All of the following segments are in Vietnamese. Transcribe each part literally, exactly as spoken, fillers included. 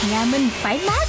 nhà mình phải mát.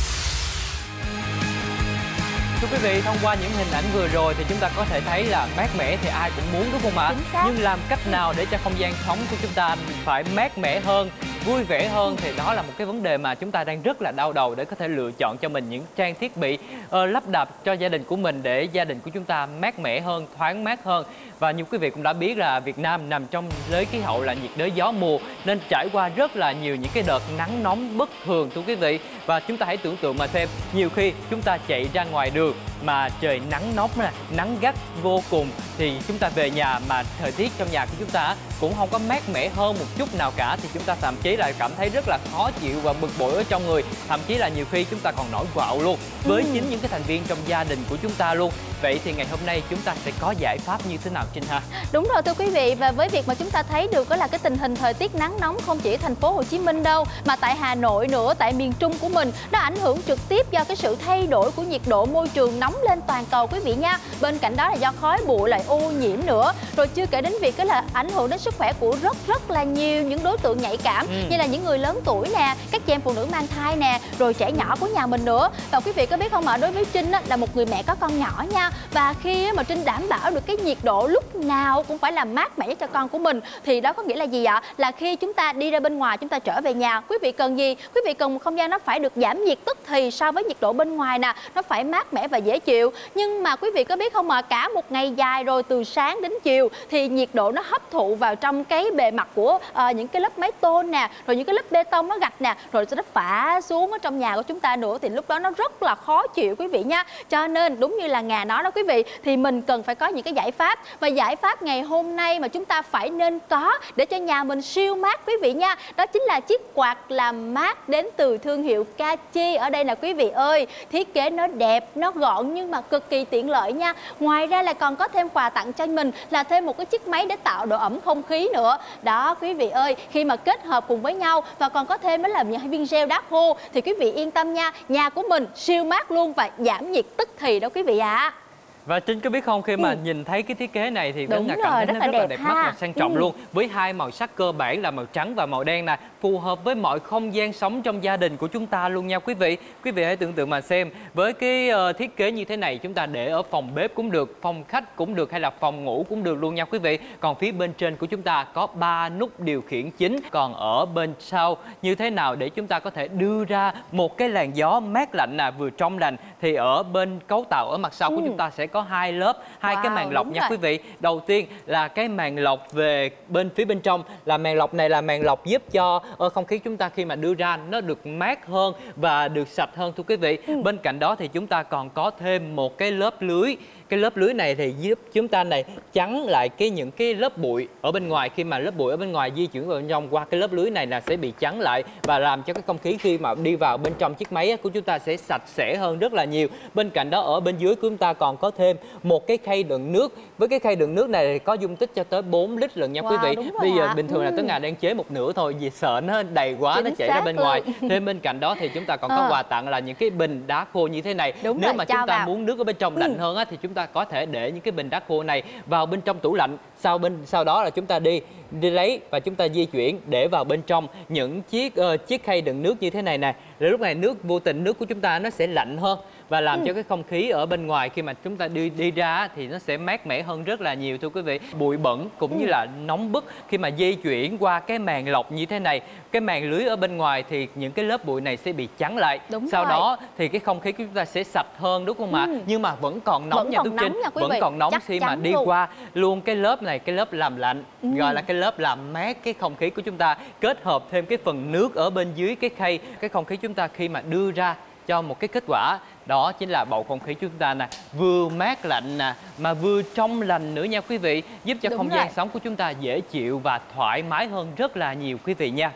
Thưa quý vị, thông qua những hình ảnh vừa rồi thì chúng ta có thể thấy là mát mẻ thì ai cũng muốn, đúng không ạ? Nhưng làm cách nào để cho không gian sống của chúng ta phải mát mẻ hơn, vui vẻ hơn thì đó là một cái vấn đề mà chúng ta đang rất là đau đầu để có thể lựa chọn cho mình những trang thiết bị uh, lắp đặt cho gia đình của mình để gia đình của chúng ta mát mẻ hơn, thoáng mát hơn. Và như quý vị cũng đã biết là Việt Nam nằm trong giới khí hậu là nhiệt đới gió mùa nên trải qua rất là nhiều những cái đợt nắng nóng bất thường, thưa quý vị. Và chúng ta hãy tưởng tượng mà xem, nhiều khi chúng ta chạy ra ngoài đường mà trời nắng nóng nè, nắng gắt vô cùng thì chúng ta về nhà mà thời tiết trong nhà của chúng ta cũng không có mát mẻ hơn một chút nào cả thì chúng ta thậm chí là cảm thấy rất là khó chịu và bực bội ở trong người, thậm chí là nhiều khi chúng ta còn nổi quạo luôn với ừ. chính những cái thành viên trong gia đình của chúng ta luôn. Vậy thì ngày hôm nay chúng ta sẽ có giải pháp như thế nào Trinh ha? Đúng rồi thưa quý vị, và với việc mà chúng ta thấy được đó là cái tình hình thời tiết nắng nóng không chỉ ở thành phố Hồ Chí Minh đâu mà tại Hà Nội nữa, tại miền Trung của mình nó ảnh hưởng trực tiếp do cái sự thay đổi của nhiệt độ môi trường nóng lên toàn cầu quý vị nha. Bên cạnh đó là do khói bụi lại ô nhiễm nữa, rồi chưa kể đến việc đó là ảnh hưởng đến sức khỏe của rất rất là nhiều những đối tượng nhạy cảm ừ. như là những người lớn tuổi nè, các chị em phụ nữ mang thai nè, rồi trẻ nhỏ của nhà mình nữa. Và quý vị có biết không ạ, đối với Trinh á, là một người mẹ có con nhỏ nha, và khi mà Trinh đảm bảo được cái nhiệt độ lúc nào cũng phải là mát mẻ cho con của mình thì đó có nghĩa là gì ạ? Là khi chúng ta đi ra bên ngoài, chúng ta trở về nhà, quý vị cần gì? Quý vị cần một không gian nó phải được giảm nhiệt tức thì so với nhiệt độ bên ngoài nè, nó phải mát mẻ và dễ chịu. Nhưng mà quý vị có biết không ạ, cả một ngày dài rồi từ sáng đến chiều thì nhiệt độ nó hấp thụ vào trong cái bề mặt của uh, những cái lớp mái tôn nè, rồi những cái lớp bê tông nó gạch nè, rồi nó phả xuống ở trong nhà của chúng ta nữa thì lúc đó nó rất là khó chịu quý vị nha. Cho nên đúng như là Ngà nói đó quý vị, thì mình cần phải có những cái giải pháp, và giải pháp ngày hôm nay mà chúng ta phải nên có để cho nhà mình siêu mát quý vị nha, đó chính là chiếc quạt làm mát đến từ thương hiệu Kachi. Ở đây là quý vị ơi, thiết kế nó đẹp, nó gọn nhưng mà cực kỳ tiện lợi nha. Ngoài ra là còn có thêm quà tặng cho mình là thêm một cái chiếc máy để tạo độ ẩm không khí nữa. Đó quý vị ơi, khi mà kết hợp cùng với nhau và còn có thêm đó là những viên gel đá khô thì quý vị yên tâm nha, nhà của mình siêu mát luôn và giảm nhiệt tức thì đó quý vị ạ. À. Và Trinh có biết không, khi mà ừ. nhìn thấy cái thiết kế này thì Đúng là cảm thấy nó rất là đẹp, đẹp mắt và sang trọng ừ. luôn. Với hai màu sắc cơ bản là màu trắng và màu đen nè, phù hợp với mọi không gian sống trong gia đình của chúng ta luôn nha quý vị. Quý vị hãy tưởng tượng mà xem, với cái uh, thiết kế như thế này chúng ta để ở phòng bếp cũng được, phòng khách cũng được hay là phòng ngủ cũng được luôn nha quý vị. Còn phía bên trên của chúng ta có ba nút điều khiển chính, còn ở bên sau như thế nào để chúng ta có thể đưa ra một cái làn gió mát lạnh nè, vừa trong lành thì ở bên cấu tạo ở mặt sau ừ. của chúng ta sẽ có hai lớp, hai wow, cái màn lọc nha rồi. quý vị. Đầu tiên là cái màn lọc về bên phía bên trong, là màn lọc này là màn lọc giúp cho không khí chúng ta khi mà đưa ra nó được mát hơn và được sạch hơn thưa quý vị. Ừ. Bên cạnh đó thì chúng ta còn có thêm một cái lớp lưới. Cái lớp lưới này thì giúp chúng ta này chắn lại cái những cái lớp bụi ở bên ngoài, khi mà lớp bụi ở bên ngoài di chuyển vào bên trong qua cái lớp lưới này là sẽ bị chắn lại và làm cho cái không khí khi mà đi vào bên trong chiếc máy của chúng ta sẽ sạch sẽ hơn rất là nhiều. Bên cạnh đó ở bên dưới của chúng ta còn có thêm một cái khay đựng nước. Với cái khay đựng nước này thì có dung tích cho tới bốn lít lần nha wow, quý vị. Bây giờ à. bình thường là Tớ Ngà đang chế một nửa thôi vì sợ nó đầy quá Chính nó chảy ra bên luôn. ngoài. Thêm bên cạnh đó thì chúng ta còn có à. quà tặng là những cái bình đá khô như thế này. Đúng Nếu rồi, mà chúng ta vào. muốn nước ở bên trong lạnh ừ. hơn á, thì chúng ta có thể để những cái bình đá khô này vào bên trong tủ lạnh. Sau bên sau đó là chúng ta đi đi lấy và chúng ta di chuyển để vào bên trong những chiếc uh, chiếc khay đựng nước như thế này nè. Rồi lúc này nước vô tình nước của chúng ta nó sẽ lạnh hơn và làm ừ. cho cái không khí ở bên ngoài khi mà chúng ta đi đi ra thì nó sẽ mát mẻ hơn rất là nhiều thưa quý vị. Bụi bẩn cũng ừ. như là nóng bức khi mà di chuyển qua cái màn lọc như thế này, cái màn lưới ở bên ngoài thì những cái lớp bụi này sẽ bị chắn lại. Đúng Sau rồi. đó thì cái không khí của chúng ta sẽ sạch hơn đúng không ạ? Ừ. Nhưng mà vẫn còn nóng vẫn nha Túc Trinh, vẫn vị. còn nóng Chắc khi mà đi luôn. qua luôn cái lớp này, cái lớp làm lạnh ừ. gọi là cái lớp làm mát cái không khí của chúng ta, kết hợp thêm cái phần nước ở bên dưới cái khay, cái không khí chúng ta khi mà đưa ra cho một cái kết quả đó chính là bầu không khí chúng ta nè, vừa mát lạnh nè mà vừa trong lành nữa nha quý vị, giúp cho Đúng không rồi. gian sống của chúng ta dễ chịu và thoải mái hơn rất là nhiều quý vị nha.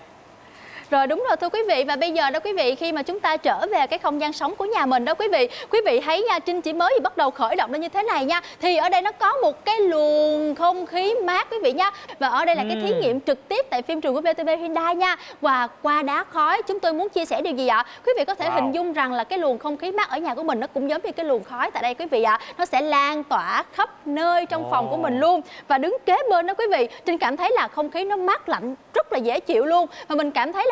Rồi đúng rồi thưa quý vị, và bây giờ đó quý vị, khi mà chúng ta trở về cái không gian sống của nhà mình đó quý vị, quý vị thấy nha, Trinh chỉ mới bắt đầu khởi động nó như thế này nha, thì ở đây nó có một cái luồng không khí mát quý vị nha. Và ở đây là cái thí nghiệm trực tiếp tại phim trường của vê tê vê Hyundai nha. Và qua đá khói chúng tôi muốn chia sẻ điều gì ạ? Quý vị có thể wow. hình dung rằng là cái luồng không khí mát ở nhà của mình nó cũng giống như cái luồng khói tại đây quý vị ạ. Nó sẽ lan tỏa khắp nơi trong oh. phòng của mình luôn. Và đứng kế bên đó quý vị, Trinh cảm thấy là không khí nó mát lạnh rất là dễ chịu luôn. Và mình cảm thấy là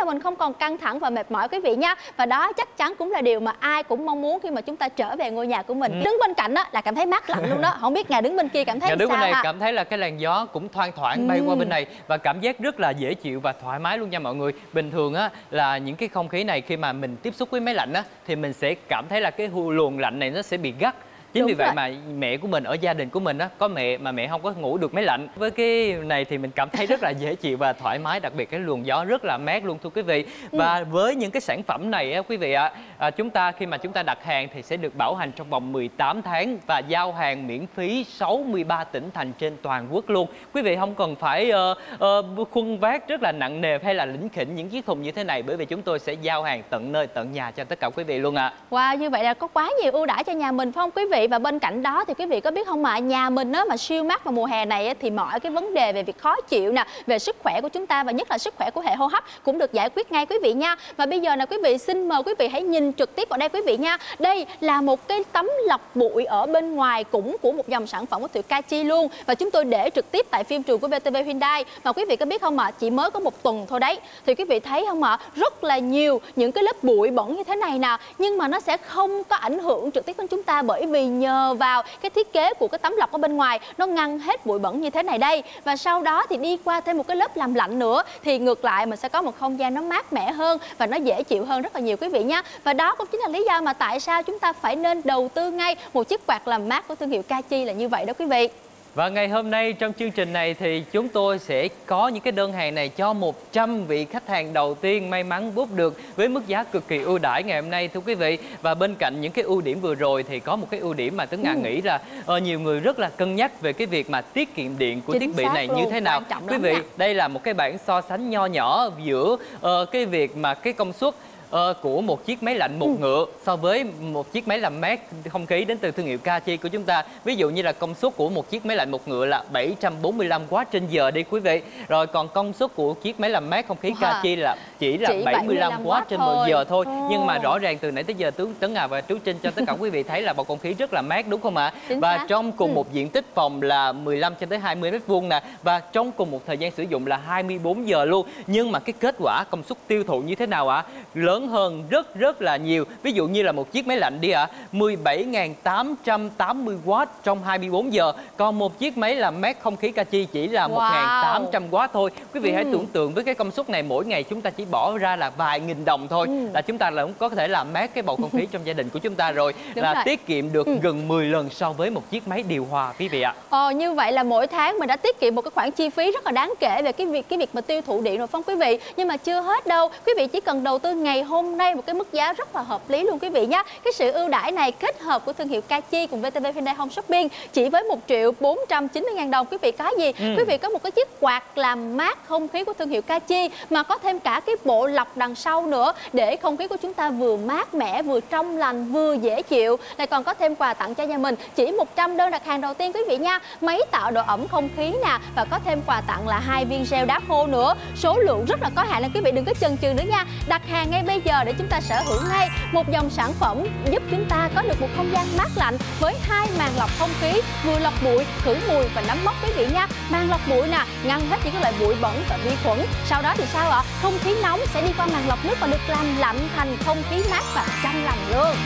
cho mình không còn căng thẳng và mệt mỏi quý vị nha. Và đó chắc chắn cũng là điều mà ai cũng mong muốn khi mà chúng ta trở về ngôi nhà của mình. Ừ. Đứng bên cạnh đó là cảm thấy mát lạnh luôn đó. Không biết nhà đứng bên kia cảm thấy nhà đứng sao bên này ha? Cảm thấy là cái làn gió cũng thoang thoảng ừ. bay qua bên này và cảm giác rất là dễ chịu và thoải mái luôn nha mọi người. Bình thường á là những cái không khí này khi mà mình tiếp xúc với máy lạnh á thì mình sẽ cảm thấy là cái luồng lạnh này nó sẽ bị gắt. Chính Đúng vì vậy rồi. mà mẹ của mình ở gia đình của mình á, có mẹ mà mẹ không có ngủ được máy lạnh. Với cái này thì mình cảm thấy rất là dễ chịu và thoải mái, đặc biệt cái luồng gió rất là mát luôn thưa quý vị. Ừ. Và với những cái sản phẩm này á quý vị ạ, à, chúng ta khi mà chúng ta đặt hàng thì sẽ được bảo hành trong vòng mười tám tháng và giao hàng miễn phí sáu mươi ba tỉnh thành trên toàn quốc luôn. Quý vị không cần phải uh, uh, khuân vác rất là nặng nề hay là lỉnh khỉnh những chiếc thùng như thế này, bởi vì chúng tôi sẽ giao hàng tận nơi tận nhà cho tất cả quý vị luôn ạ. À. Wow, như vậy là có quá nhiều ưu đãi cho nhà mình phải không quý vị? Và bên cạnh đó thì quý vị có biết không mà nhà mình á, mà siêu mát vào mùa hè này á, thì mọi cái vấn đề về việc khó chịu nè, về sức khỏe của chúng ta và nhất là sức khỏe của hệ hô hấp cũng được giải quyết ngay quý vị nha. Và bây giờ là quý vị xin mời quý vị hãy nhìn trực tiếp vào đây quý vị nha. Đây là một cái tấm lọc bụi ở bên ngoài cũng của một dòng sản phẩm của hiệu Kachi luôn, và chúng tôi để trực tiếp tại phim trường của vê tê vê Hyundai. Mà quý vị có biết không ạ, chỉ mới có một tuần thôi đấy, thì quý vị thấy không ạ, rất là nhiều những cái lớp bụi bẩn như thế này nè, nhưng mà nó sẽ không có ảnh hưởng trực tiếp đến chúng ta, bởi vì nhờ vào cái thiết kế của cái tấm lọc ở bên ngoài nó ngăn hết bụi bẩn như thế này đây. Và sau đó thì đi qua thêm một cái lớp làm lạnh nữa, thì ngược lại mình sẽ có một không gian nó mát mẻ hơn và nó dễ chịu hơn rất là nhiều quý vị nha. Và đó cũng chính là lý do mà tại sao chúng ta phải nên đầu tư ngay một chiếc quạt làm mát của thương hiệu Kachi là như vậy đó quý vị. Và ngày hôm nay trong chương trình này thì chúng tôi sẽ có những cái đơn hàng này cho một trăm vị khách hàng đầu tiên may mắn bút được với mức giá cực kỳ ưu đãi ngày hôm nay thưa quý vị. Và bên cạnh những cái ưu điểm vừa rồi thì có một cái ưu điểm mà Tuấn Nga ừ. nghĩ là uh, nhiều người rất là cân nhắc về cái việc mà tiết kiệm điện của Chính thiết bị này luôn, như thế nào. Quý vị, nha. Đây là một cái bảng so sánh nho nhỏ giữa uh, cái việc mà cái công suất Uh, của một chiếc máy lạnh một ừ. ngựa so với một chiếc máy làm mát không khí đến từ thương hiệu Kachi của chúng ta. Ví dụ như là công suất của một chiếc máy lạnh một ngựa là bảy trăm bốn mươi lăm oát trên giờ đi quý vị. Rồi còn công suất của chiếc máy làm mát không khí wow. Kachi là chỉ là chỉ bảy mươi lăm oát trên một giờ thôi. Oh. Nhưng mà rõ ràng từ nãy tới giờ tướng Tấn Nga và Trú Trinh cho tất cả quý vị thấy là bầu không khí rất là mát đúng không ạ? À? Và xác. trong cùng ừ. một diện tích phòng là mười lăm cho tới hai mươi mét vuông nè, và trong cùng một thời gian sử dụng là hai mươi bốn giờ luôn. Nhưng mà cái kết quả công suất tiêu thụ như thế nào ạ? À? Lớn hơn rất rất là nhiều. Ví dụ như là một chiếc máy lạnh đi ạ, à, mười bảy nghìn tám trăm tám mươi oát trong hai mươi bốn giờ. Còn một chiếc máy làm mát không khí Kachi chỉ là wow. một nghìn tám trăm oát thôi. Quý vị ừ. hãy tưởng tượng với cái công suất này mỗi ngày chúng ta chỉ bỏ ra là vài nghìn đồng thôi ừ. là chúng ta là cũng có thể làm mát cái bầu không khí trong gia đình của chúng ta rồi. Đúng là rồi. Tiết kiệm được ừ. gần mười lần so với một chiếc máy điều hòa quý vị ạ. Ờ, như vậy là mỗi tháng mình đã tiết kiệm một cái khoản chi phí rất là đáng kể về cái việc cái việc mà tiêu thụ điện rồi không quý vị. Nhưng mà chưa hết đâu, quý vị chỉ cần đầu tư ngày hôm nay một cái mức giá rất là hợp lý luôn quý vị nhé. Cái sự ưu đãi này kết hợp của thương hiệu Kachi cùng vê tê vê Hyundai Home Shopping chỉ với một triệu bốn trăm chín mươi ngàn đồng. Quý vị có gì? Ừ. Quý vị có một cái chiếc quạt làm mát không khí của thương hiệu Kachi mà có thêm cả cái bộ lọc đằng sau nữa để không khí của chúng ta vừa mát mẻ, vừa trong lành, vừa dễ chịu. Lại còn có thêm quà tặng cho nhà mình chỉ một trăm đơn đặt hàng đầu tiên quý vị nha. Máy tạo độ ẩm không khí nè, và có thêm quà tặng là hai viên gel đá khô nữa. Số lượng rất là có hạn nên quý vị đừng có chần chừ nữa nha. Đặt hàng ngay bây giờ để chúng ta sở hữu ngay một dòng sản phẩm giúp chúng ta có được một không gian mát lạnh với hai màn lọc không khí, vừa lọc bụi, khử mùi và nấm mốc quý vị nha. Màn lọc bụi nè, ngăn hết những cái loại bụi bẩn và vi khuẩn. Sau đó thì sao ạ? Không khí nóng sẽ đi qua màn lọc nước và được làm lạnh thành không khí mát và trong lành luôn.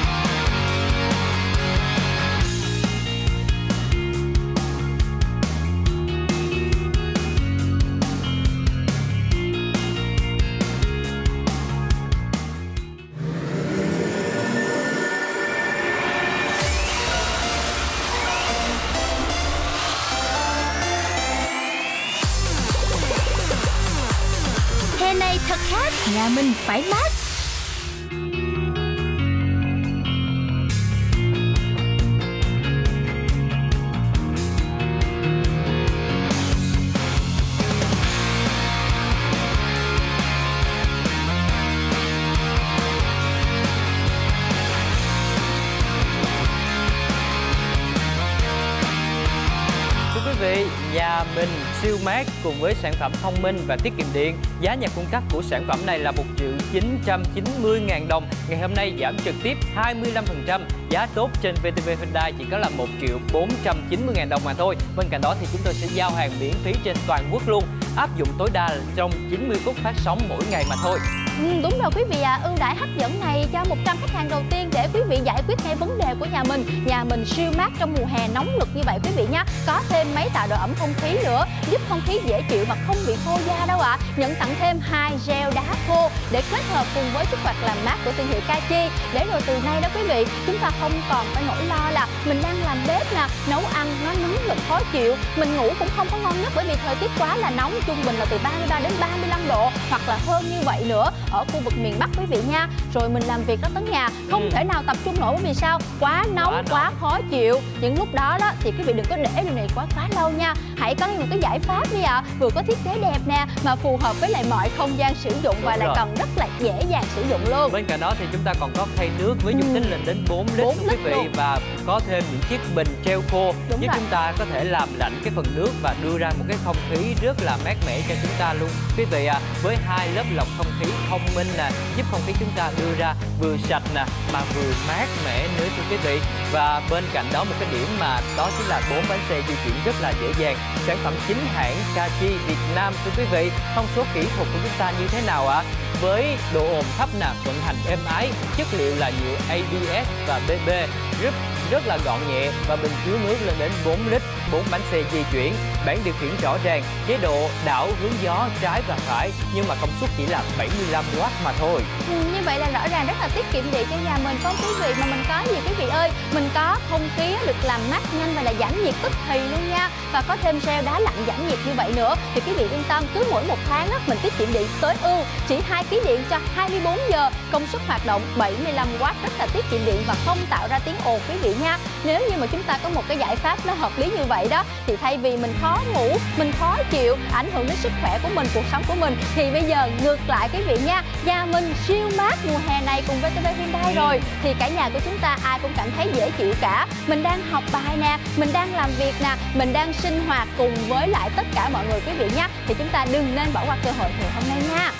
Hè này thật khác, nhà mình phải mát. Nhà mình siêu mát cùng với sản phẩm thông minh và tiết kiệm điện. Giá nhà cung cấp của sản phẩm này là một triệu chín trăm chín mươi ngàn đồng. Ngày hôm nay giảm trực tiếp hai mươi lăm phần trăm. Giá tốt trên vê tê vê Hyundai chỉ có là một triệu bốn trăm chín mươi ngàn đồng mà thôi. Bên cạnh đó thì chúng tôi sẽ giao hàng miễn phí trên toàn quốc luôn. áp dụng tối đa trong chín mươi phút phát sóng mỗi ngày mà thôi. Ừ, đúng rồi quý vị à, ưu đãi hấp dẫn này cho một trăm khách hàng đầu tiên để quý vị giải quyết ngay vấn đề của nhà mình. Nhà mình siêu mát trong mùa hè nóng nực như vậy quý vị nhé. Có thêm máy tạo độ ẩm không khí nữa, giúp không khí dễ chịu mà không bị khô da đâu ạ. À. Nhận tặng thêm hai gel đá khô để kết hợp cùng với sức hoạt làm mát của thương hiệu Kachi. Để rồi từ nay đó quý vị, chúng ta không còn phải nỗi lo là mình đang làm bếp nè, nấu ăn nó nóng nực khó chịu, mình ngủ cũng không có ngon giấc bởi vì thời tiết quá là nóng, trung bình là từ ba mươi ba đến ba mươi lăm độ hoặc là hơn như vậy nữa ở khu vực miền Bắc quý vị nha. Rồi mình làm việc ở tấn nhà không ừ. thể nào tập trung nổi bởi vì sao? Quá nóng, quá, quá khó chịu. Những lúc đó đó thì quý vị đừng có để điều này quá quá lâu nha. Hãy có một cái giải pháp đi ạ. À. Vừa có thiết kế đẹp nè mà phù hợp với lại mọi không gian sử dụng và lại còn rất là dễ dàng sử dụng luôn. Bên cạnh đó thì chúng ta còn có khay nước với dung tích lên đến bốn lít quý vị luôn. Và có thêm những chiếc bình treo khô Đúng giúp rồi. chúng ta có thể làm lạnh cái phần nước và đưa ra một cái không khí rất là mát mẻ cho chúng ta luôn quý vị à. Với hai lớp lọc không khí thông minh nè, giúp không khí chúng ta đưa ra vừa sạch nè mà vừa mát mẻ nữa thưa quý vị. Và bên cạnh đó một cái điểm mà đó chính là bốn bánh xe di chuyển rất là dễ dàng. Sản phẩm chính hãng Kachi Việt Nam thưa quý vị. Thông số kỹ thuật của chúng ta như thế nào ạ? À? Với độ ồn thấp nè, vận hành êm ái, chất liệu là nhựa a bê ét và bê bê, rất rất là gọn nhẹ và bình chứa nước lên đến bốn lít, bốn bánh xe di chuyển, bảng điều khiển rõ ràng, chế độ đảo hướng gió trái và phải nhưng mà công suất chỉ là bảy mươi lăm oát mà thôi. Ừ, như vậy là rõ ràng rất là tiết kiệm điện cho nhà mình không quý vị, mà mình có gì quý vị ơi, mình có không khí được làm mát nhanh và là giảm nhiệt tức thì luôn nha, và có thêm gel đá lạnh giảm nhiệt như vậy nữa thì quý vị yên tâm, cứ mỗi một tháng á, mình tiết kiệm điện tối ưu chỉ hai ki lô gam điện cho hai mươi bốn giờ, công suất hoạt động bảy mươi lăm oát, rất là tiết kiệm điện và không tạo ra tiếng ồn quý vị nha. Nếu như mà chúng ta có một cái giải pháp nó hợp lý như vậy đó thì thay vì mình khó ngủ, mình khó chịu, ảnh hưởng đến sức khỏe của mình, cuộc sống của mình, thì bây giờ ngược lại quý vị nha, nhà mình siêu mát mùa hè này cùng vê tê vê Hyundai rồi thì cả nhà của chúng ta ai cũng cảm thấy dễ chịu cả. Mình đang học bài nè, mình đang làm việc nè, mình đang sinh hoạt cùng với lại tất cả mọi người quý vị nhé, thì chúng ta đừng nên bỏ qua cơ hội ngày hôm nay nha.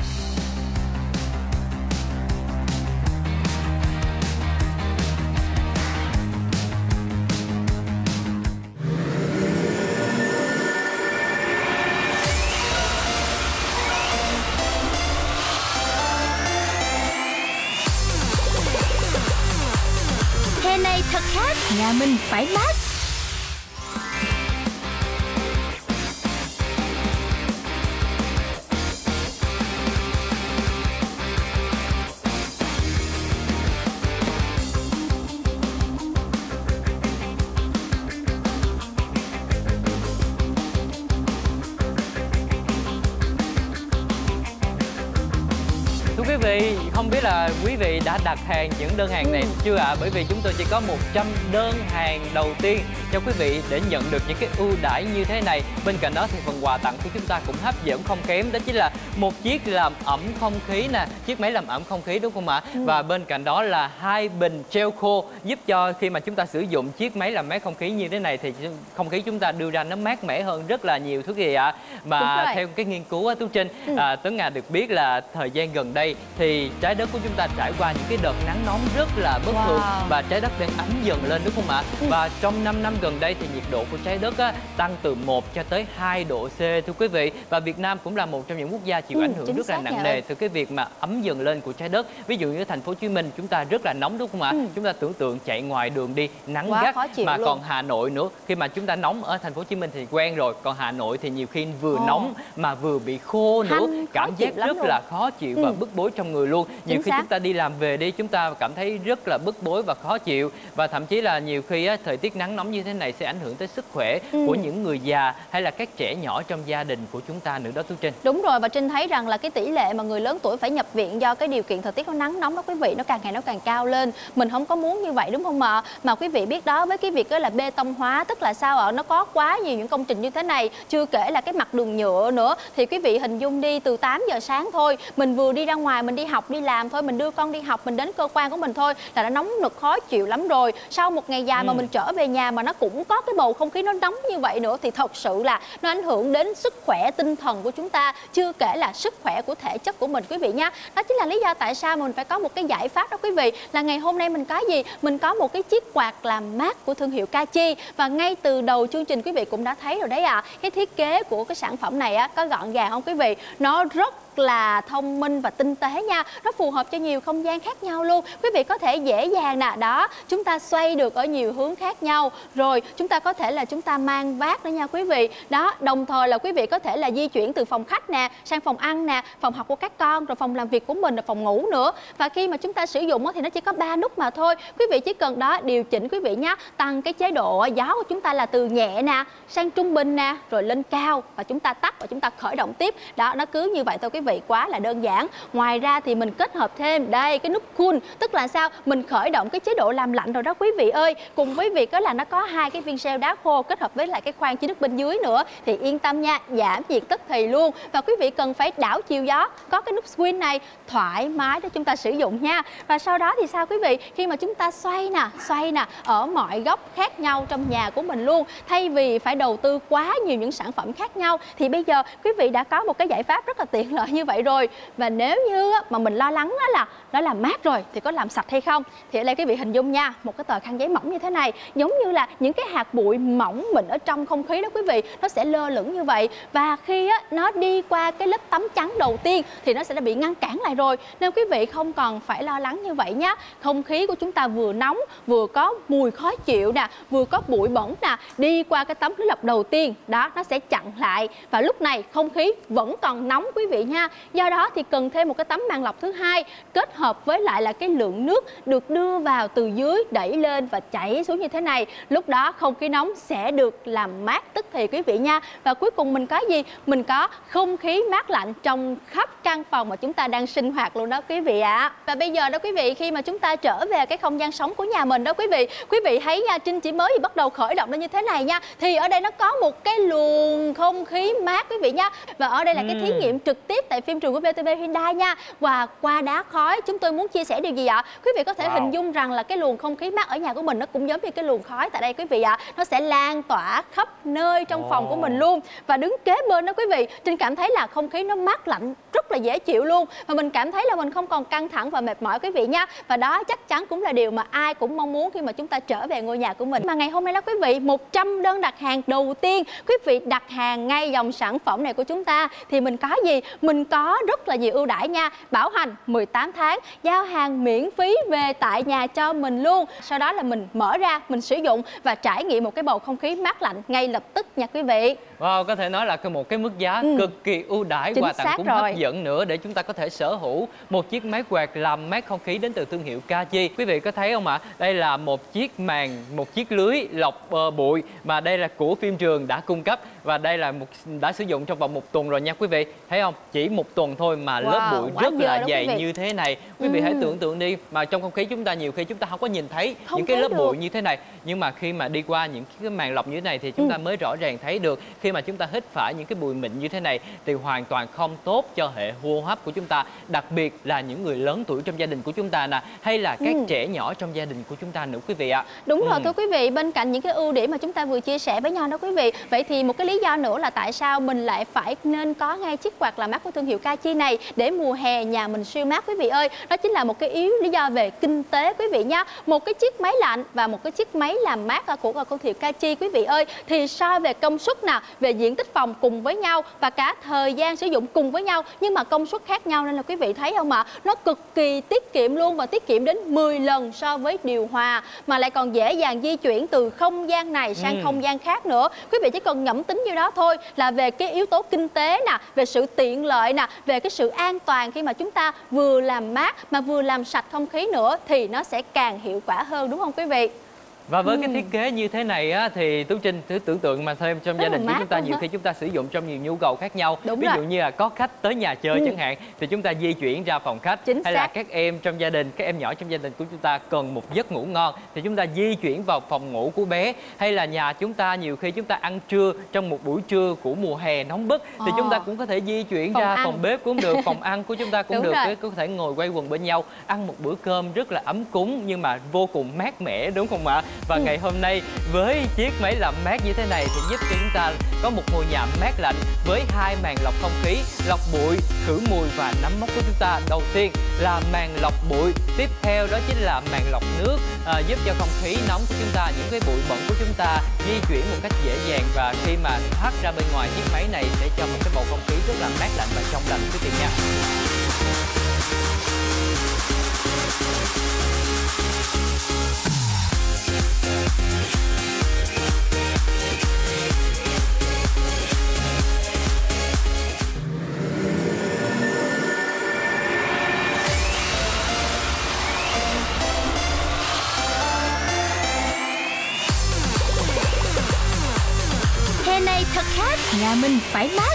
Hè này thật khác, nhà mình phải mát. Thưa quý vị, không biết là quý vị đã đặt hàng những đơn hàng này chưa ạ? À? Bởi vì chúng tôi chỉ có một trăm đơn hàng đầu tiên cho quý vị để nhận được những cái ưu đãi như thế này. Bên cạnh đó thì phần quà tặng của chúng ta cũng hấp dẫn không kém, đó chính là một chiếc làm ẩm không khí nè, chiếc máy làm ẩm không khí đúng không ạ? Ừ. Và bên cạnh đó là hai bình treo khô giúp cho khi mà chúng ta sử dụng chiếc máy làm mát không khí như thế này thì không khí chúng ta đưa ra nó mát mẻ hơn rất là nhiều thưa quý vị ạ. Mà theo cái nghiên cứu á, Tú Trinh, ừ. à, Tuấn Nga được biết là thời gian gần đây thì trái đất của chúng ta trải qua những cái đợt nắng nóng rất là bất wow. thường và trái đất đang ấm dần lên đúng không ạ? Ừ. Và trong năm năm gần đây thì nhiệt độ của trái đất á, tăng từ một cho tới hai độ C thưa quý vị. Và Việt Nam cũng là một trong những quốc gia chịu ừ, ảnh hưởng rất là nặng nề từ cái việc mà ấm dần lên của trái đất. Ví dụ như thành phố Hồ Chí Minh chúng ta rất là nóng đúng không ạ? Ừ. Chúng ta tưởng tượng chạy ngoài đường đi nắng gắt, mà luôn. Còn Hà Nội nữa, khi mà chúng ta nóng ở thành phố Hồ Chí Minh thì quen rồi, còn Hà Nội thì nhiều khi vừa oh. nóng mà vừa bị khô nữa, Hanh, cảm giác rất luôn. là khó chịu ừ. và bức bối trong người luôn. Nhiều Chính khi xác. chúng ta đi làm về đi chúng ta cảm thấy rất là bức bối và khó chịu, và thậm chí là nhiều khi á, thời tiết nắng nóng như thế này sẽ ảnh hưởng tới sức khỏe ừ. của những người già hay là các trẻ nhỏ trong gia đình của chúng ta nữa đó Tú Trinh. Đúng rồi, và Trinh thấy rằng là cái tỷ lệ mà người lớn tuổi phải nhập viện do cái điều kiện thời tiết nó nắng nóng đó quý vị, nó càng ngày nó càng cao lên. Mình không có muốn như vậy đúng không ạ? Mà quý vị biết đó, với cái việc đó là bê tông hóa, tức là sao ạ? Nó có quá nhiều những công trình như thế này, chưa kể là cái mặt đường nhựa nữa, thì quý vị hình dung đi, từ tám giờ sáng thôi mình vừa đi ra ngoài mình đi học đi làm làm thôi, mình đưa con đi học, mình đến cơ quan của mình thôi là đã nóng nực khó chịu lắm rồi. Sau một ngày dài ừ. mà mình trở về nhà mà nó cũng có cái bầu không khí nó nóng như vậy nữa thì thật sự là nó ảnh hưởng đến sức khỏe tinh thần của chúng ta, chưa kể là sức khỏe của thể chất của mình quý vị nhé. Đó chính là lý do tại sao mình phải có một cái giải pháp đó quý vị, là ngày hôm nay mình có gì? Mình có một cái chiếc quạt làm mát của thương hiệu Kachi. Và ngay từ đầu chương trình quý vị cũng đã thấy rồi đấy ạ. À. Cái thiết kế của cái sản phẩm này á, có gọn gàng không quý vị? Nó rất là thông minh và tinh tế nha. Nó phù hợp cho nhiều không gian khác nhau luôn. Quý vị có thể dễ dàng nè, đó, chúng ta xoay được ở nhiều hướng khác nhau. Rồi chúng ta có thể là chúng ta mang vác đó nha quý vị. Đó, đồng thời là quý vị có thể là di chuyển từ phòng khách nè, sang phòng ăn nè, phòng học của các con, rồi phòng làm việc của mình, rồi phòng ngủ nữa. Và khi mà chúng ta sử dụng thì nó chỉ có ba nút mà thôi. Quý vị chỉ cần đó điều chỉnh quý vị nhé, tăng cái chế độ gió của chúng ta là từ nhẹ nè, sang trung bình nè, rồi lên cao, và chúng ta tắt và chúng ta khởi động tiếp. Đó, nó cứ như vậy thôi quý vị, quá là đơn giản. Ngoài ra thì mình kết hợp thêm đây cái nút cool, tức là sao? Mình khởi động cái chế độ làm lạnh rồi đó quý vị ơi. Cùng với việc đó là nó có hai cái viên gel đá khô kết hợp với lại cái khoan chứa nước bên dưới nữa, thì yên tâm nha, giảm nhiệt tức thì luôn. Và quý vị cần phải đảo chiều gió, có cái nút swing này thoải mái để chúng ta sử dụng nha. Và sau đó thì sao quý vị? Khi mà chúng ta xoay nè, xoay nè ở mọi góc khác nhau trong nhà của mình luôn, thay vì phải đầu tư quá nhiều những sản phẩm khác nhau, thì bây giờ quý vị đã có một cái giải pháp rất là tiện lợi như vậy rồi. Và nếu như mà mình lo lắng đó là nó làm mát rồi thì có làm sạch hay không, thì ở đây quý vị hình dung nha, một cái tờ khăn giấy mỏng như thế này, giống như là những cái hạt bụi mỏng mịn ở trong không khí đó quý vị, nó sẽ lơ lửng như vậy. Và khi á, nó đi qua cái lớp tấm chắn đầu tiên thì nó sẽ đã bị ngăn cản lại rồi, nên quý vị không còn phải lo lắng như vậy nhé. Không khí của chúng ta vừa nóng, vừa có mùi khó chịu nè, vừa có bụi bẩn nè, đi qua cái tấm lưới lọc đầu tiên đó, nó sẽ chặn lại, và lúc này không khí vẫn còn nóng quý vị nha. Do đó thì cần thêm một cái tấm màng lọc thứ hai, kết hợp với lại là cái lượng nước được đưa vào từ dưới, đẩy lên và chảy xuống như thế này. Lúc đó không khí nóng sẽ được làm mát tức thì quý vị nha. Và cuối cùng mình có gì? Mình có không khí mát lạnh trong khắp căn phòng mà chúng ta đang sinh hoạt luôn đó quý vị ạ. À. Và bây giờ đó quý vị, khi mà chúng ta trở về cái không gian sống của nhà mình đó quý vị, quý vị thấy nha, Trinh chỉ mới bắt đầu khởi động nó như thế này nha, thì ở đây nó có một cái luồng không khí mát quý vị nha. Và ở đây là cái thí nghiệm trực tiếp tại phim trường của vê tê vê Hyundai nha. Và qua đá khói chúng tôi muốn chia sẻ điều gì ạ? Quý vị có thể wow. hình dung rằng là cái luồng không khí mát ở nhà của mình nó cũng giống như cái luồng khói tại đây quý vị ạ. Nó sẽ lan tỏa khắp nơi trong oh. phòng của mình luôn. Và đứng kế bên đó quý vị, Trinh cảm thấy là không khí nó mát lạnh rất là dễ chịu luôn. Và mình cảm thấy là mình không còn căng thẳng và mệt mỏi quý vị nha. Và đó chắc chắn cũng là điều mà ai cũng mong muốn khi mà chúng ta trở về ngôi nhà của mình. Mà ngày hôm nay đó quý vị, một trăm đơn đặt hàng đầu tiên quý vị đặt hàng ngay dòng sản phẩm này của chúng ta thì mình có gì? Mình có rất là nhiều ưu đãi nha. Bảo hành mười tám tháng, giao hàng miễn phí về tại nhà cho mình luôn. Sau đó là mình mở ra, mình sử dụng và trải nghiệm một cái bầu không khí mát lạnh ngay lập tức nha quý vị. Wow, có thể nói là một cái mức giá ừ. cực kỳ ưu đãi, quà tặng cũng rồi. hấp dẫn nữa để chúng ta có thể sở hữu một chiếc máy quạt làm mát không khí đến từ thương hiệu Kachi. Quý vị có thấy không ạ? À? Đây là một chiếc màn, một chiếc lưới lọc uh, bụi mà đây là của phim trường đã cung cấp, và đây là một đã sử dụng trong vòng một tuần rồi nha quý vị. Thấy không? Chỉ một tuần thôi mà wow, lớp bụi rất là dày như thế này. Quý vị ừ. hãy tưởng tượng đi, mà trong không khí chúng ta nhiều khi chúng ta không có nhìn thấy không những cái lớp được. bụi như thế này, nhưng mà khi mà đi qua những cái màn lọc như thế này thì chúng ừ. ta mới rõ ràng thấy được. Khi mà chúng ta hít phải những cái bụi mịn như thế này thì hoàn toàn không tốt cho hệ hô hấp của chúng ta, đặc biệt là những người lớn tuổi trong gia đình của chúng ta nè, hay là các ừ. trẻ nhỏ trong gia đình của chúng ta nữa quý vị ạ. Đúng ừ. rồi thưa quý vị, bên cạnh những cái ưu điểm mà chúng ta vừa chia sẻ với nhau đó quý vị, vậy thì một cái lý do nữa là tại sao mình lại phải nên có ngay chiếc quạt làm mát của thương hiệu Kachi này để mùa hè nhà mình siêu mát quý vị ơi. Đó chính là một cái yếu lý do về kinh tế quý vị nha. Một cái chiếc máy lạnh và một cái chiếc máy làm mát của thương hiệu Kachi quý vị ơi, thì so về công suất nào, về diện tích phòng cùng với nhau và cả thời gian sử dụng cùng với nhau, nhưng mà công suất khác nhau, nên là quý vị thấy không ạ? Nó cực kỳ tiết kiệm luôn, và tiết kiệm đến mười lần so với điều hòa, mà lại còn dễ dàng di chuyển từ không gian này sang ừ. không gian khác nữa. Quý vị chỉ cần ngẫm tính như đó thôi là về cái yếu tố kinh tế nè, về sự tiện lợi nè, về cái sự an toàn khi mà chúng ta vừa làm mát mà vừa làm sạch không khí nữa thì nó sẽ càng hiệu quả hơn, đúng không quý vị? Và với ừ. cái thiết kế như thế này á, thì Tú Trinh thử tưởng tượng mà thêm trong Rất gia đình của chúng ta nhiều khi chúng ta sử dụng trong nhiều nhu cầu khác nhau. Đúng Ví rồi. dụ như là có khách tới nhà chơi ừ. chẳng hạn, thì chúng ta di chuyển ra phòng khách. Chính hay xác. là các em trong gia đình, các em nhỏ trong gia đình của chúng ta cần một giấc ngủ ngon thì chúng ta di chuyển vào phòng ngủ của bé. Hay là nhà chúng ta nhiều khi chúng ta ăn trưa trong một buổi trưa của mùa hè nóng bức thì ờ. chúng ta cũng có thể di chuyển phòng ra ăn. phòng bếp cũng được, phòng ăn của chúng ta cũng Đúng được, rồi. có thể ngồi quay quần bên nhau ăn một bữa cơm rất là ấm cúng nhưng mà vô cùng mát mẻ, đúng không ạ? Và ừ. ngày hôm nay với chiếc máy làm mát như thế này thì giúp cho chúng ta có một ngôi nhà mát lạnh với hai màn lọc không khí, lọc bụi, khử mùi và nấm mốc của chúng ta. Đầu tiên là màn lọc bụi, tiếp theo đó chính là màn lọc nước, à, giúp cho không khí nóng của chúng ta, những cái bụi bẩn của chúng ta di chuyển một cách dễ dàng, và khi mà thoát ra bên ngoài chiếc máy này sẽ cho một cái bầu không khí rất là mát lạnh và trong lành quý vị nha. Hè này thật khác, nhà mình phải mát.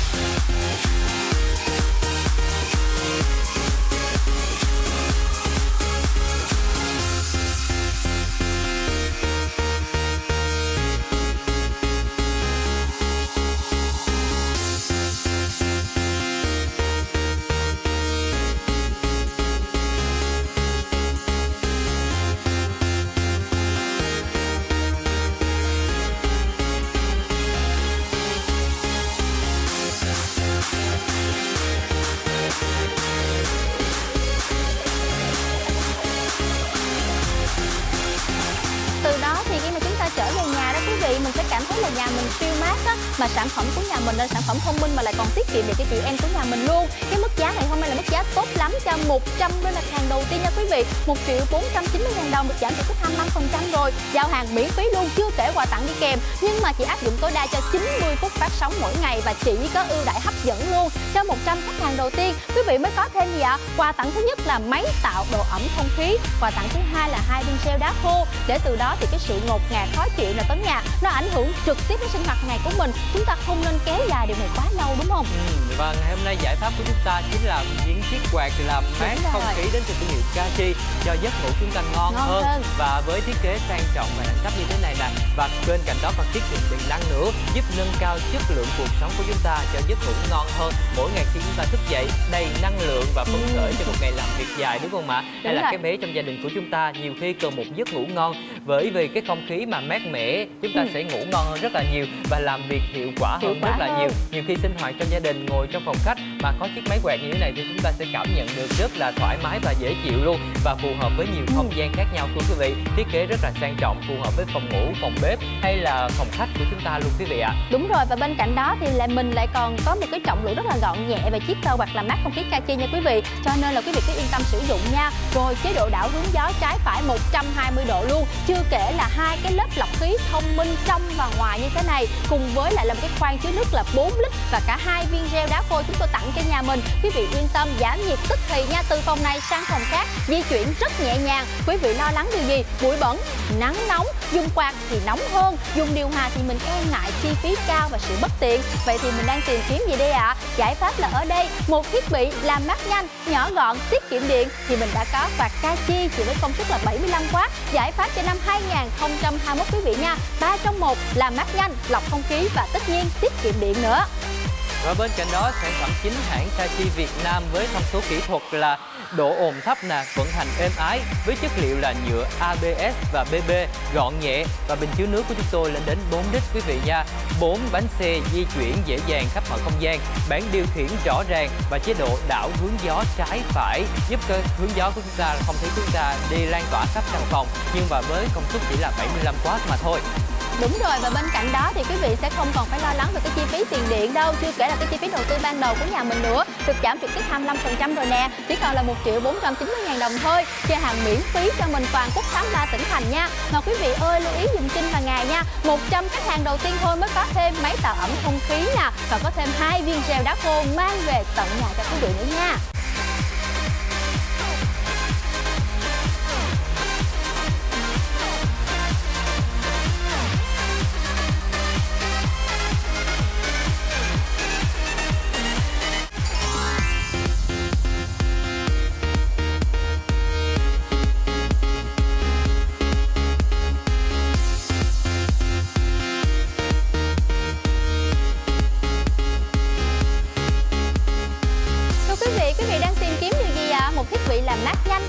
Mình sẽ cảm thấy là nhà mình siêu mát á, mà sản phẩm của nhà mình là sản phẩm thông minh mà lại còn tiết kiệm được cho chị em của nhà mình luôn. Cái mức giá ngày hôm nay là mức giá tốt lắm cho một trăm đôi mặt hàng đầu tiên nha quý vị. một triệu bốn trăm chín mươi ngàn đồng được giảm trực tiếp hai mươi lăm phần trăm rồi. Giao hàng miễn phí luôn, chưa kể quà tặng đi kèm. Nhưng mà chị áp dụng tối đa cho chín mươi phút phát sóng mỗi ngày và chỉ có ưu đãi hấp dẫn luôn cho một trăm khách hàng đầu tiên. Quý vị mới có thêm gì ạ? Quà tặng thứ nhất là máy tạo độ ẩm không khí. Quà tặng thứ hai là hai viên gel đá khô. Để từ đó thì cái sự ngột ngạt khó chịu là tấn nhà nó ảnh hưởng trực tiếp đến sinh hoạt ngày của mình. Chúng ta không nên kéo dài điều này quá lâu, đúng không? Ừ, và ngày hôm nay giải pháp của chúng ta chính là những chiếc quạt làm mát không khí đến từ thương hiệu Kachi cho giấc ngủ chúng ta ngon, ngon hơn. hơn và với thiết kế sang trọng và đẳng cấp như thế này nè, và bên cạnh đó còn tiết kiệm điện năng nữa, giúp nâng cao chất lượng cuộc sống của chúng ta cho giấc ngủ ngon hơn mỗi ngày khi chúng ta thức dậy đầy năng lượng và phấn khởi ừ. cho một ngày làm việc dài, đúng không ạ? Hay là rồi. Cái bé trong gia đình của chúng ta nhiều khi cần một giấc ngủ ngon, bởi vì cái không khí mà mát mẻ chúng ta ừ. sẽ ngủ ngon hơn rất là nhiều và làm việc hiệu quả hiệu hơn quả rất là hơn. nhiều. Nhiều khi sinh hoạt trong gia đình ngồi trong phòng khách mà có chiếc máy quạt như thế này thì chúng ta sẽ cảm nhận được rất là thoải mái và dễ chịu luôn, và phù hợp với nhiều không gian khác nhau của quý vị. Thiết kế rất là sang trọng, phù hợp với phòng ngủ, phòng bếp hay là phòng khách của chúng ta luôn quý vị ạ. Đúng rồi, và bên cạnh đó thì lại mình lại còn có một cái trọng lượng rất là gọn nhẹ về chiếc quạt làm mát không khí Kachi nha quý vị. Cho nên là quý vị cứ yên tâm sử dụng nha. Rồi chế độ đảo hướng gió trái phải một trăm hai mươi độ luôn. Chưa kể là hai cái lớp lọc khí thông minh trong và ngoài như thế này, cùng với lại là một cái khoang chứa nước là bốn lít và cả hai viên gel đá khô chúng tôi tặng cho nhà mình. Quý vị yên tâm giảm nhiệt tức thì nha, từ phòng này sang phòng khác di chuyển rất nhẹ nhàng. Quý vị lo lắng điều gì? Bụi bẩn, nắng nóng, dùng quạt thì nóng hơn, dùng điều hòa thì mình e ngại chi phí cao và sự bất tiện. Vậy thì mình đang tìm kiếm gì đây ạ? À? Giải pháp là ở đây, một thiết bị làm mát nhanh, nhỏ gọn, tiết kiệm điện thì mình đã có quạt Kachi chỉ với công suất là bảy mươi lăm oát. Giải pháp cho năm hai nghìn không trăm hai mươi mốt quý vị nha. ba trong một, làm mát nhanh, lọc không khí và tất nhiên tiết kiệm điện nữa. Và bên cạnh đó, sản phẩm chính hãng Kachi Việt Nam với thông số kỹ thuật là độ ồn thấp nè, vận hành êm ái với chất liệu là nhựa a bê ét và bê bê, gọn nhẹ, và bình chứa nước của chúng tôi lên đến bốn lít quý vị nha. bốn bánh xe di chuyển dễ dàng khắp mọi không gian, bảng điều khiển rõ ràng và chế độ đảo hướng gió trái phải giúp cho hướng gió của chúng ta, không khí của chúng ta đi lan tỏa khắp căn phòng, nhưng mà với công suất chỉ là bảy mươi lăm oát mà thôi. Đúng rồi, và bên cạnh đó thì quý vị sẽ không còn phải lo lắng về cái chi phí tiền điện đâu. Chưa kể là cái chi phí đầu tư ban đầu của nhà mình nữa được giảm trực tiếp hai mươi lăm phần trăm rồi nè, chỉ còn là một triệu bốn trăm chín mươi ngàn đồng thôi. Chia hàng miễn phí cho mình toàn quốc tám mươi ba tỉnh thành nha. Mà quý vị ơi lưu ý dùm Trinh và Ngài nha, một trăm khách hàng đầu tiên thôi mới có thêm máy tạo ẩm không khí nè, và có thêm hai viên gel đá khô mang về tận nhà cho quý vị nữa nha.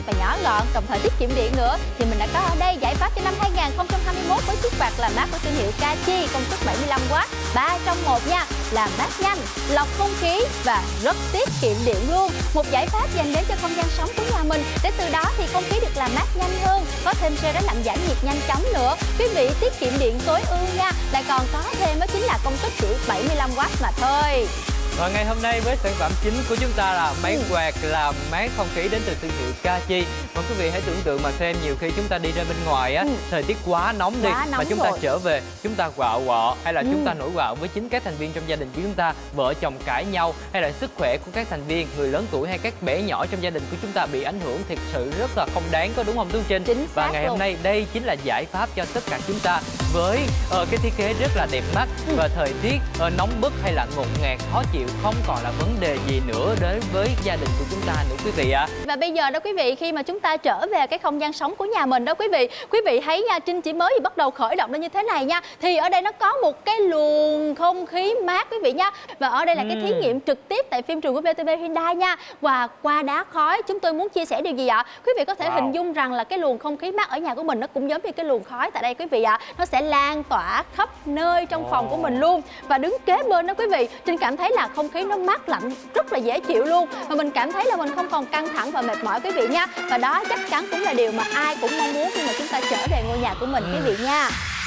và nhỏ gọn, đồng thời tiết kiệm điện nữa, thì mình đã có ở đây giải pháp cho năm hai nghìn không trăm hai mươi mốt với chiếc quạt làm mát của thương hiệu Kachi, công suất bảy mươi lăm oát, ba trong một nha, làm mát nhanh, lọc không khí và rất tiết kiệm điện luôn. Một giải pháp dành đến cho không gian sống của nhà mình, để từ đó thì không khí được làm mát nhanh hơn, có thêm xe đánh lạnh giảm nhiệt nhanh chóng nữa. Quý vị tiết kiệm điện tối ưu nha, lại còn có thêm đó chính là công suất chỉ bảy mươi lăm oát mà thôi. Và ngày hôm nay với sản phẩm chính của chúng ta là máy quạt làm mát không khí đến từ thương hiệu Kachi. Và quý vị hãy tưởng tượng mà xem, nhiều khi chúng ta đi ra bên ngoài á, ừ. thời tiết quá nóng đi, quá nóng mà chúng rồi. ta trở về, chúng ta quạo quọ hay là ừ. chúng ta nổi quạo với chính các thành viên trong gia đình của chúng ta, vợ chồng cãi nhau, hay là sức khỏe của các thành viên, người lớn tuổi hay các bé nhỏ trong gia đình của chúng ta bị ảnh hưởng, thực sự rất là không đáng, có đúng không Tú Trinh? Chính Và ngày luôn. hôm nay đây chính là giải pháp cho tất cả chúng ta với uh, cái thiết kế rất là đẹp mắt ừ. và thời tiết uh, nóng bức hay là ngột ngạt khó chịu không còn là vấn đề gì nữa đến với gia đình của chúng ta nữa quý vị ạ. À. Và bây giờ đó quý vị, khi mà chúng ta trở về cái không gian sống của nhà mình đó quý vị, quý vị thấy nha, Trinh chỉ mới bắt đầu khởi động nó như thế này nha, thì ở đây nó có một cái luồng không khí mát quý vị nha. Và ở đây là ừ. cái thí nghiệm trực tiếp tại phim trường của vê tê vê Hyundai nha. Và qua đá khói, chúng tôi muốn chia sẻ điều gì ạ? Quý vị có thể wow. hình dung rằng là cái luồng không khí mát ở nhà của mình nó cũng giống như cái luồng khói tại đây quý vị ạ. Nó sẽ lan tỏa khắp nơi trong oh. phòng của mình luôn. Và đứng kế bên đó quý vị, Trinh cảm thấy là không khí nó mát lạnh rất là dễ chịu luôn, và mình cảm thấy là mình không còn căng thẳng và mệt mỏi quý vị nha. Và đó chắc chắn cũng là điều mà ai cũng mong muốn khi mà chúng ta trở về ngôi nhà của mình quý vị nha.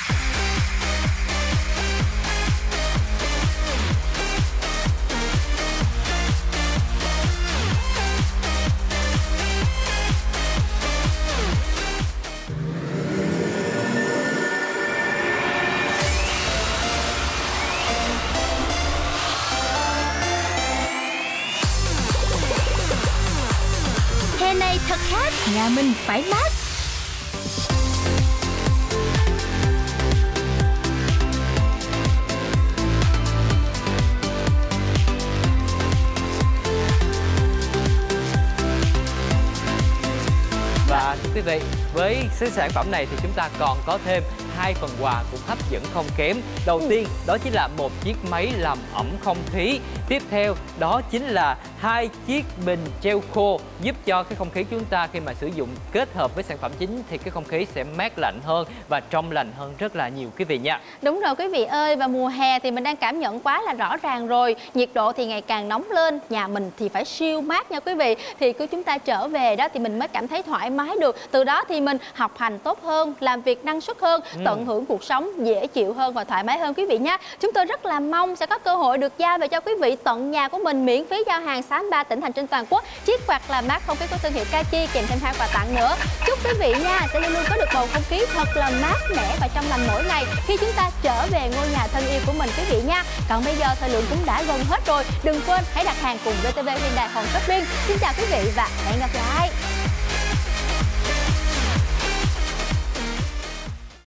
Hè này thật khác, nhà mình phải mát. Và thưa quý vị, với cái sản phẩm này thì chúng ta còn có thêm hai phần quà cũng hấp dẫn không kém. Đầu ừ. tiên đó chính là một chiếc máy làm ẩm không khí. Tiếp theo đó chính là hai chiếc bình treo khô, giúp cho cái không khí chúng ta khi mà sử dụng kết hợp với sản phẩm chính thì cái không khí sẽ mát lạnh hơn và trong lành hơn rất là nhiều quý vị nha. Đúng rồi quý vị ơi, và mùa hè thì mình đang cảm nhận quá là rõ ràng rồi. Nhiệt độ thì ngày càng nóng lên, nhà mình thì phải siêu mát nha quý vị. Thì cứ chúng ta trở về đó thì mình mới cảm thấy thoải mái được. Từ đó thì mình học hành tốt hơn, làm việc năng suất hơn, ừ. tận hưởng cuộc sống dễ chịu hơn và thoải mái hơn quý vị nhé. Chúng tôi rất là mong sẽ có cơ hội được giao về cho quý vị tận nhà của mình, miễn phí giao hàng sáu mươi ba tỉnh thành trên toàn quốc, chiếc quạt làm mát không khí của thương hiệu Kachi kèm thêm hai quà tặng nữa. Chúc quý vị nha sẽ luôn luôn có được bầu không khí thật là mát mẻ và trong lành mỗi ngày khi chúng ta trở về ngôi nhà thân yêu của mình quý vị nha. Còn bây giờ thời lượng cũng đã gần hết rồi, đừng quên hãy đặt hàng cùng vê tê vê Hyundai Home Shopping. Xin chào quý vị và hẹn gặp lại.